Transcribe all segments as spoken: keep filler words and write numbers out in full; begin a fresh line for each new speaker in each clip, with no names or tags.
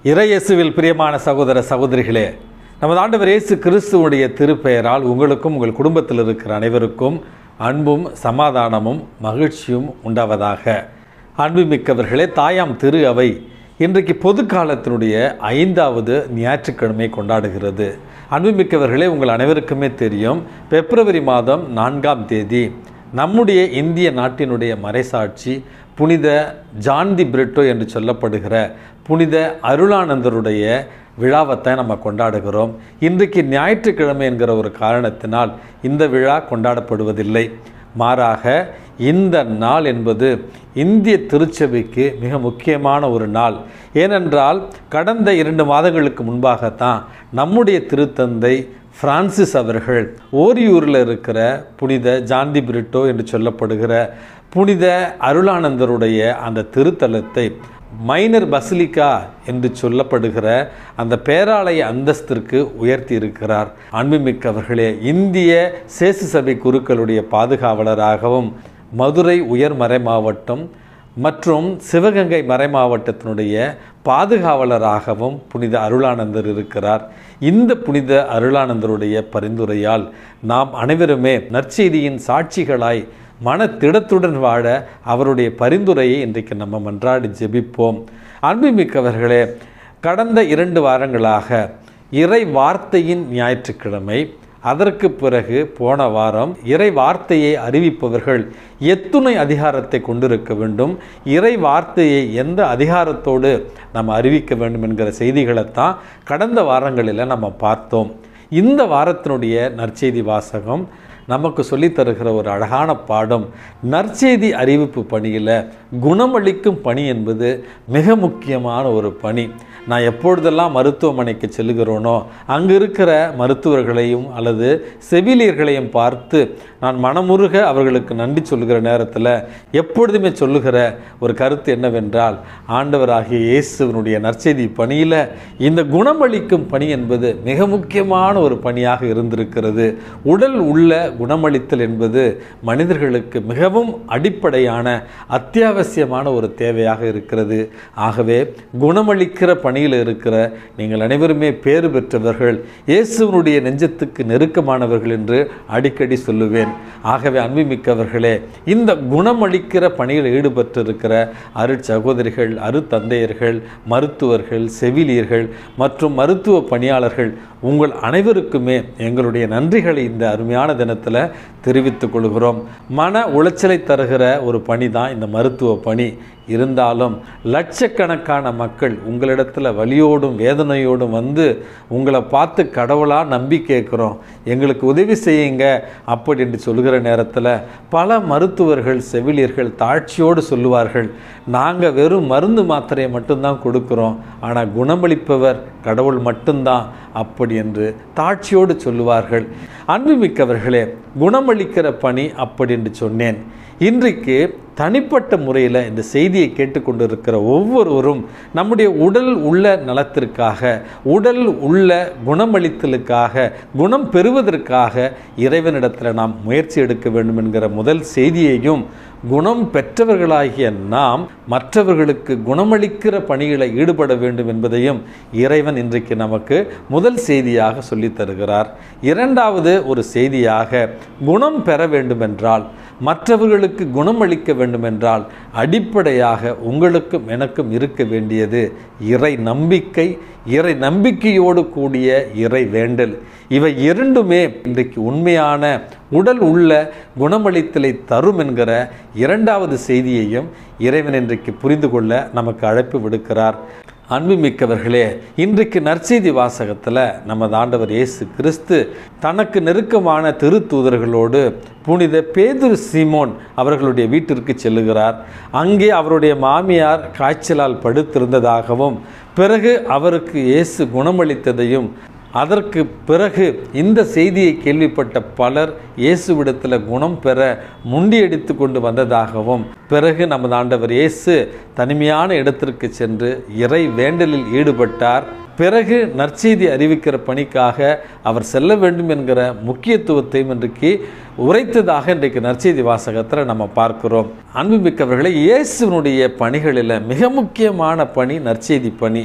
இறையேசுவில் பிரியமான சகோதர சகோதரிகளே, நமது ஆண்டவர் இயேசு கிறிஸ்துவுடைய திருப்பெயரால் உங்களுக்கும் உங்கள் குடும்பத்தில் இருக்கிற அனைவருக்கும் அன்பும் சமாதானமும் மகிழ்ச்சியும் உண்டாவதாக. அன்புமிக்கவர்களே, தாயாம் திரு அவை இன்றைக்கு பொது காலத்தினுடைய ஐந்தாவது ஞாயிற்றுக்கிழமை கொண்டாடுகிறது. அன்புமிக்கவர்களே, உங்கள் அனைவருக்குமே தெரியும், பிப்ரவரி மாதம் நான்காம் தேதி நம்முடைய இந்திய நாட்டினுடைய மறைசாட்சி புனித ஜான் தி பிரிட்டோ என்று சொல்லப்படுகிற புனித அருளானந்தருடைய விழாவத்தை நம்ம கொண்டாடுகிறோம். இன்றைக்கு ஞாயிற்றுக்கிழமை என்கிற ஒரு காரணத்தினால் இந்த விழா கொண்டாடப்படுவதில்லை. மாறாக இந்த நாள் என்பது இந்திய திருச்சபைக்கு மிக முக்கியமான ஒரு நாள். ஏனென்றால் கடந்த இரண்டு மாதங்களுக்கு முன்பாகத்தான் நம்முடைய திருத்தந்தை பிரான்சிஸ் அவர்கள் ஓரியூரில் இருக்கிற புனித ஜான் தி பிரிட்டோ என்று சொல்லப்படுகிற புனித அருளானந்தருடைய அந்த திருத்தலத்தை மைனர் பசிலிக்கா என்று சொல்லப்படுகிற அந்த பேராலய அந்தஸ்திற்கு உயர்த்தி இருக்கிறார். அன்புமிக்கவர்களே, இந்திய சேசு சபை குருக்களுடைய பாதுகாவலராகவும் மதுரை உயர் மறை மாவட்டம் மற்றும் சிவகங்கை மறை மாவட்டத்தினுடைய பாதுகாவலராகவும் புனித அருளானந்தர் இருக்கிறார். இந்த புனித அருளானந்தருடைய பரிந்துரையால் நாம் அனைவருமே நற்செய்தியின் சாட்சிகளாய் மன திடத்துடன் வாழ அவருடைய பரிந்துரையை இன்றைக்கு நம்ம மன்றாடி ஜெபிப்போம். அன்புமிக்கவர்களே, கடந்த இரண்டு வாரங்களாக இறை வார்த்தையின் ஞாயிற்றுக்கிழமை, அதற்கு பிறகு போன வாரம் இறை வார்த்தையை அறிவிப்பவர்கள் எத்துணை அதிகாரத்தை கொண்டிருக்க வேண்டும், இறை வார்த்தையை எந்த அதிகாரத்தோடு நம்ம அறிவிக்க வேண்டும் என்கிற செய்திகளைத்தான் கடந்த வாரங்களில் நம்ம பார்த்தோம். இந்த வாரத்தினுடைய நற்செய்தி வாசகம் நமக்கு சொல்லித்தருகிற ஒரு அழகான பாடம். நற்செய்தி அறிவிப்பு பணியில் குணமளிக்கும் பணி என்பது மிக முக்கியமான ஒரு பணி. நான் எப்பொழுதெல்லாம் மருத்துவமனைக்கு செல்கிறோனோ அங்கு இருக்கிற மருத்துவர்களையும் அல்லது செவிலியர்களையும் பார்த்து நான் மனமுருக அவர்களுக்கு நன்றி சொல்லுகிற நேரத்தில் எப்பொழுதுமே சொல்லுகிற ஒரு கருத்து என்னவென்றால், ஆண்டவராகிய இயேசுவினுடைய நற்செய்தி பணியில் இந்த குணமளிக்கும் பணி என்பது மிக முக்கியமான ஒரு பணியாக இருந்திருக்கிறது. உடல் உள்ள குணமளித்தல் என்பது மனிதர்களுக்கு மிகவும் அடிப்படையான அத்தியாவசியமான ஒரு தேவையாக இருக்கிறது. ஆகவே குணமளிக்கிற பணியில் இருக்கிற நீங்கள் அனைவருமே பேறு பெற்றவர்கள், இயேசுவினுடைய நெஞ்சத்துக்கு நெருக்கமானவர்கள் என்று அடிக்கடி சொல்லுவேன். ஆகவே அன்புமிக்கவர்களே, இந்த குணமளிக்கிற பணியில் ஈடுபட்டிருக்கிற அருட்சகோதரிகள், அருத்தந்தையர்கள், மருத்துவர்கள், செவிலியர்கள் மற்றும் மருத்துவ பணியாளர்கள் உங்கள் அனைவருக்குமே எங்களுடைய நன்றிகளை இந்த அருமையான தினத்தில் தெரிவித்துக் கொள்கிறோம். மன உளைச்சலை தருகிற ஒரு பணி தான் இந்த மருத்துவ பணி. இருந்தாலும் லட்சக்கணக்கான மக்கள் உங்களிடத்தில் வலியோடும் வேதனையோடும் வந்து உங்களை பார்த்து கடவுளாக நம்பி கேட்குறோம், எங்களுக்கு உதவி செய்யுங்க அப்படி என்று சொல்கிற நேரத்தில் பல மருத்துவர்கள், செவிலியர்கள் தாழ்ச்சியோடு சொல்லுவார்கள், நாங்கள் வெறும் மருந்து மாத்திரையை மட்டும்தான் கொடுக்குறோம், ஆனால் குணமளிப்பவர் கடவுள் மட்டும்தான் அப்படி என்று தாழ்ச்சியோடு சொல்லுவார்கள். அன்புமிக்கவர்களே, குணமளிக்கிற பணி அப்படி என்று சொன்னேன். இன்றைக்கு தனிப்பட்ட முறையில் இந்த செய்தியை கேட்டுக்கொண்டிருக்கிற ஒவ்வொருவரும் நம்முடைய உடல் உள்ள நலத்திற்காக, உடல் உள்ள குணமளித்தலுக்காக, குணம் பெறுவதற்காக இறைவனிடத்தில் நாம் முயற்சி எடுக்க வேண்டும் என்கிற முதல் செய்தியையும், குணம் பெற்றவர்களாகிய நாம் மற்றவர்களுக்கு குணமளிக்கிற பணிகளை ஈடுபட வேண்டும் என்பதையும் இறைவன் இன்றைக்கு நமக்கு முதல் செய்தியாக சொல்லித் தருகிறார். இரண்டாவது ஒரு செய்தியாக, குணம் பெற வேண்டுமென்றால், மற்றவர்களுக்கு குணமளிக்க வேண்டுமென்றால் அடிப்படையாக உங்களுக்கும் எனக்கும் இருக்க வேண்டியது இறை நம்பிக்கை, இறை நம்பிக்கையோடு கூடிய இறை வேண்டல். இவை இரண்டுமே இன்றைக்கு உண்மையான உடல் உள்ள குணமளித்தலை தரும் என்கிற இரண்டாவது செய்தியையும் இறைவன் இன்றைக்கு புரிந்து கொள்ள நமக்கு அழைப்பு விடுக்கிறார். அன்புமிக்கவர்களே, இன்றைக்கு நற்செய்தி வாசகத்தில் நமது ஆண்டவர் இயேசு கிறிஸ்து தனக்கு நெருக்கமான திருத்தூதர்களோடு புனித பேதுரு சீமோன் அவர்களுடைய வீட்டிற்கு செல்லுகிறார். அங்கே அவருடைய மாமியார் காய்ச்சலால் படுத்திருந்ததாகவும், பிறகு அவருக்கு இயேசு குணமளித்ததையும், அதற்கு பிறகு இந்த செய்தியை கேள்விப்பட்ட பலர் இயேசுவிடத்தில் குணம் பெற முண்டியடித்து கொண்டு வந்ததாகவும், பிறகு நமது ஆண்டவர் இயேசு தனிமையான இடத்திற்கு சென்று இறை வேண்டலில் ஈடுபட்டார். பிறகு நற்செய்தி அறிவிக்கிற பணிக்காக அவர் செல்ல வேண்டும் என்கிற முக்கியத்துவத்தையும் இன்றைக்கு உரைத்ததாக இன்றைக்கு நற்செய்தி வாசகத்தில் நம்ம பார்க்கிறோம். அன்புமிக்கவர்களை, இயேசுனுடைய பணிகளில் மிக முக்கியமான பணி நற்செய்தி பணி.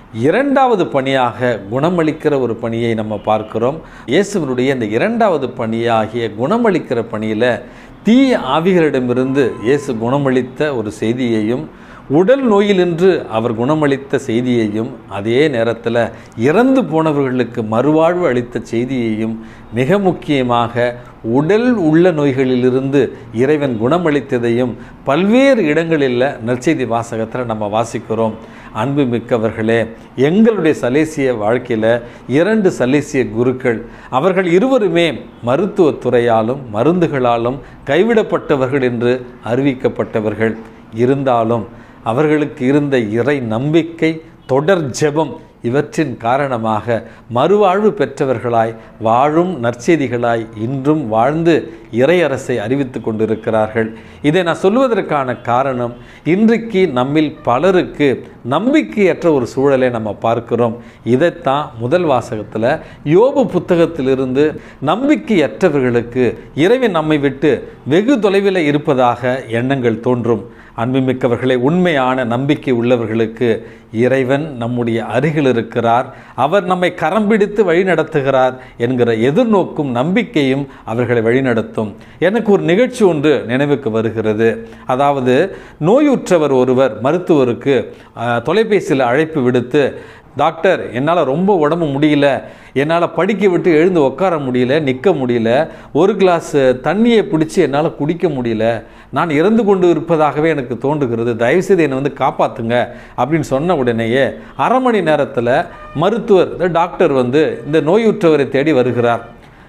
இரண்டாவது பணியாக குணமளிக்கிற ஒரு பணியை நம்ம பார்க்கிறோம். இயேசுவினுடைய இந்த இரண்டாவது பணியாகிய குணமளிக்கிற பணியில் தீய ஆவிகளிடமிருந்து இயேசு குணமளித்த ஒரு செய்தியையும், உடல் நோயிலின்று அவர் குணமளித்த செய்தியையும், அதே நேரத்தில் இறந்து போனவர்களுக்கு மறுவாழ்வு அளித்த செய்தியையும், மிக முக்கியமாக உடல் உள்ள நோய்களிலிருந்து இறைவன் குணமளித்ததையும் பல்வேறு இடங்களில் நற்செய்தி வாசகத்தில் நம்ம வாசிக்கிறோம். அன்பு மிக்கவர்களே, எங்களுடைய சலேசிய வாழ்க்கையில் இரண்டு சலேசிய குருக்கள், அவர்கள் இருவருமே மருத்துவத்துறையாலும் மருந்துகளாலும் கைவிடப்பட்டவர்கள் என்று அறிவிக்கப்பட்டவர்கள். இருந்தாலும் அவர்களுக்கு இருந்த இறை நம்பிக்கை, தொடர் ஜெபம் இவற்றின் காரணமாக மறுவாழ்வு பெற்றவர்களாய் வாழும் நற்செய்திகளாய் இன்றும் வாழ்ந்து இறையரசை அறிவித்து கொண்டிருக்கிறார்கள். இதை நான் சொல்வதற்கான காரணம், இன்றைக்கு நம்மில் பலருக்கு நம்பிக்கையற்ற ஒரு சூழலை நம்ம பார்க்கிறோம். இதைத்தான் முதல் வாசகத்தில் யோபு புத்தகத்திலிருந்து நம்பிக்கையற்றவர்களுக்கு இறைவன் நம்மை விட்டு வெகு தொலைவில் இருப்பதாக எண்ணங்கள் தோன்றும். அன்புமிக்கவர்களே, உண்மையான நம்பிக்கை உள்ளவர்களுக்கு இறைவன் நம்முடைய அருகில் இருக்கிறார், அவர் நம்மை கரம் பிடித்து வழிநடத்துகிறார் என்கிற எதிர்நோக்கும் நம்பிக்கையும் அவர்களை வழிநடத்தும். எனக்கு ஒரு நிகழ்ச்சி ஒன்று நினைவுக்கு வருகிறது. அதாவது, நோயுற்றவர் ஒருவர் மருத்துவருக்கு தொலைபேசியில் அழைப்பு விடுத்து, டாக்டர், என்னால் ரொம்ப உடம்பு முடியல, என்னால் படிக்க விட்டு எழுந்து உட்கார முடியல, நிற்க முடியல, ஒரு கிளாஸ் தண்ணியை பிடிச்சி என்னால் குடிக்க முடியல, நான் இறந்து கொண்டு இருப்பதாகவே எனக்கு தோன்றுகிறது, தயவுசெய்து என்னை வந்து காப்பாற்றுங்க அப்படின்னு சொன்ன உடனேயே அரை மணி நேரத்தில் மருத்துவர், டாக்டர் வந்து இந்த நோயுற்றவரை தேடி வருகிறார்.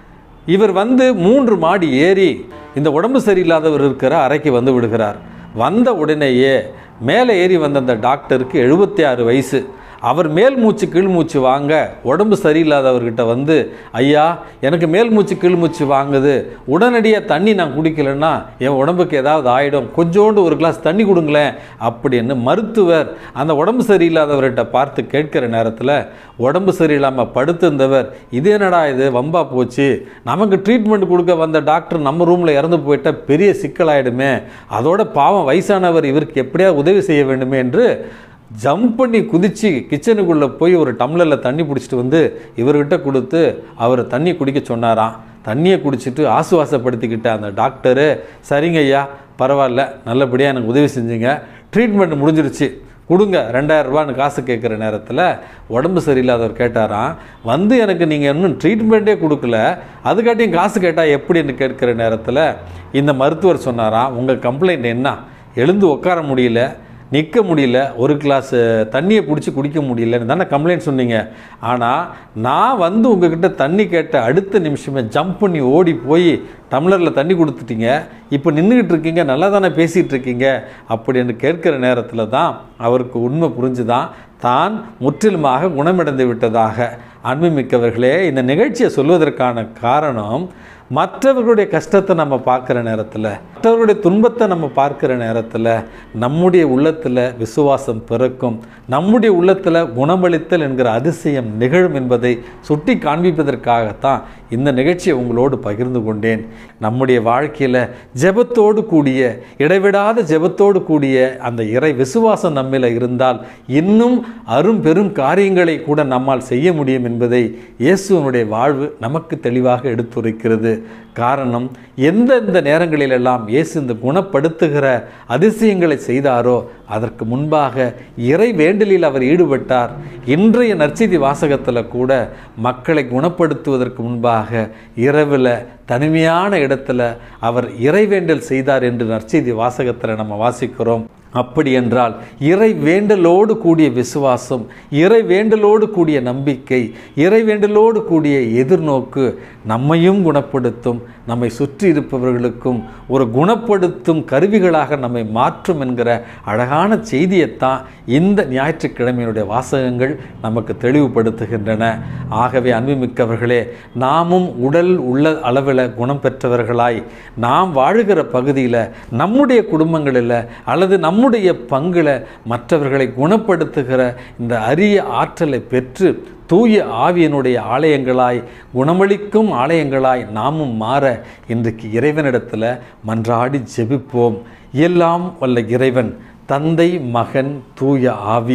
இவர் வந்து மூன்று மாடி ஏறி இந்த உடம்பு சரியில்லாதவர் இருக்கிற அறைக்கு வந்து விடுகிறார். வந்த உடனேயே மேலே ஏறி வந்த அந்த டாக்டருக்கு எழுபத்தி ஆறு வயசு. அவர் மேல் மூச்சு கீழ் மூச்சு வாங்க உடம்பு சரியில்லாதவர்கிட்ட வந்து, ஐயா, எனக்கு மேல் மூச்சு கீழ் மூச்சு வாங்குது, உடனடியாக தண்ணி நான் குடிக்கலைன்னா என் உடம்புக்கு ஏதாவது ஆகிடும், கொஞ்சோண்டு ஒரு கிளாஸ் தண்ணி கொடுங்களேன் அப்படின்னு மருத்துவர் அந்த உடம்பு சரியில்லாதவர்கிட்ட பார்த்து கேட்கிற நேரத்தில், உடம்பு சரியில்லாமல் படுத்திருந்தவர், இது என்னடா இது வம்பா போச்சு, நமக்கு ட்ரீட்மெண்ட் கொடுக்க வந்த டாக்டர் நம்ம ரூமில் இறந்து போயிட்டால் பெரிய சிக்கலாயிடுமே, அதோட பாவம் வயசானவர், இவருக்கு எப்படியா உதவி செய்ய வேண்டுமே என்று ஜம்ப் பண்ணி குதித்து கிச்சனுக்குள்ளே போய் ஒரு டம்ளரில் தண்ணி பிடிச்சிட்டு வந்து இவர்கிட்ட கொடுத்து அவர் தண்ணி குடிக்க சொன்னாராம். தண்ணியை குடிச்சிட்டு ஆசுவாசப்படுத்திக்கிட்ட அந்த டாக்டரு, சரிங்க ஐயா, பரவாயில்ல, நல்லபடியாக எனக்கு உதவி செஞ்சுங்க, ட்ரீட்மெண்ட் முடிஞ்சிருச்சு, கொடுங்க ரெண்டாயிரம் ரூபான்னு காசு கேட்குற நேரத்தில் உடம்பு சரியில்லாதவர் கேட்டாராம், வந்து எனக்கு நீங்கள் இன்னும் ட்ரீட்மெண்ட்டே கொடுக்கல, அதுக்காட்டியும் காசு கேட்டால் எப்படின்னு கேட்குற நேரத்தில் இந்த மருத்துவர் சொன்னாராம், உங்கள் கம்ப்ளைண்ட் என்ன, எழுந்து உட்கார முடியல, நிற்க முடியல, ஒரு கிளாஸ் தண்ணியை பிடிச்சி குடிக்க முடியலன்னு தானே கம்ப்ளைண்ட் சொன்னீங்க. ஆனால் நான் வந்து உங்ககிட்ட தண்ணி கேட்ட அடுத்த நிமிஷமே ஜம்ப் பண்ணி ஓடி போய் டம்ளரில் தண்ணி கொடுத்துட்டீங்க, இப்போ நின்றுக்கிட்டு இருக்கீங்க, நல்லா தானே பேசிகிட்டு இருக்கீங்க அப்படின்னு கேட்குற நேரத்தில் தான் அவருக்கு உண்மை புரிஞ்சுதான், தான் முற்றிலுமாக குணமடைந்து விட்டதாக. அன்புமிக்கவர்களே, இந்த நிகழ்ச்சியை சொல்வதற்கான காரணம், மற்றவர்களுடைய கஷ்டத்தை நம்ம பார்க்குற நேரத்தில், மற்றவர்களுடைய துன்பத்தை நம்ம பார்க்குற நேரத்தில் நம்முடைய உள்ளத்தில் விசுவாசம் பிறக்கும், நம்முடைய உள்ளத்தில் குணமளித்தல் என்கிற அதிசயம் நிகழும் என்பதை சுட்டி காண்பிப்பதற்காகத்தான் இந்த நிகழ்ச்சியை உங்களோடு பகிர்ந்து கொண்டேன். நம்முடைய வாழ்க்கையில் ஜெபத்தோடு கூடிய, இடைவிடாத ஜெபத்தோடு கூடிய அந்த இறை விசுவாசம் நம்மில் இருந்தால் இன்னும் அரும் பெரும் காரியங்களை கூட நம்மால் செய்ய முடியும் என்பதை இயேசுவினுடைய வாழ்வு நமக்கு தெளிவாக எடுத்துரைக்கிறது. காரணம், எந்தெந்த நேரங்களிலெல்லாம் இயேசு இந்த குணப்படுத்துகிற அதிசயங்களை செய்தாரோ அதற்கு முன்பாக இறை வேண்டலில் அவர் ஈடுபட்டார். இன்றைய நற்செய்தி வாசகத்தில் கூட மக்களை குணப்படுத்துவதற்கு முன்பாக இரவில் தனிமையான இடத்துல அவர் இறைவேண்டல் செய்தார் என்று நற்செய்தி வாசகத்தில் நம்ம வாசிக்கிறோம். அப்படி என்றால் இறை வேண்டலோடு கூடிய விசுவாசம், இறை வேண்டலோடு கூடிய நம்பிக்கை, இறை வேண்டலோடு கூடிய எதிர்நோக்கு நம்மையும் குணப்படுத்தும், நம்மை சுற்றி இருப்பவர்களுக்கும் ஒரு குணப்படுத்தும் கருவிகளாக நம்மை மாற்றும் என்கிற அழகான செய்தியைத்தான் இந்த ஞாயிற்றுக்கிழமையினுடைய வாசகங்கள் நமக்கு தெளிவுபடுத்துகின்றன. ஆகவே அன்புமிக்கவர்களே, நாமும் உடல் உள்ள அளவில் குணம் பெற்றவர்களாய் நாம் வாழுகிற பகுதியில், நம்முடைய குடும்பங்களில் அல்லது நம்முடைய பங்கில் மற்றவர்களை குணப்படுத்துகிற இந்த அரிய ஆற்றலை பெற்று தூய ஆவியனுடைய ஆலயங்களாய், குணமளிக்கும் ஆலயங்களாய் நாமும் மாற இன்றைக்கு இறைவனிடத்தில் மன்றாடி ஜெபிப்போம். எல்லாம் வல்ல இறைவன், தந்தை, மகன், தூய ஆவி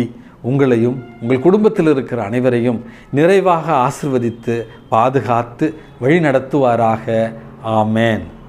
உங்களையும் உங்கள் குடும்பத்தில் இருக்கிற அனைவரையும் நிறைவாக ஆசிர்வதித்து பாதுகாத்து வழி நடத்துவாராக. ஆமேன்.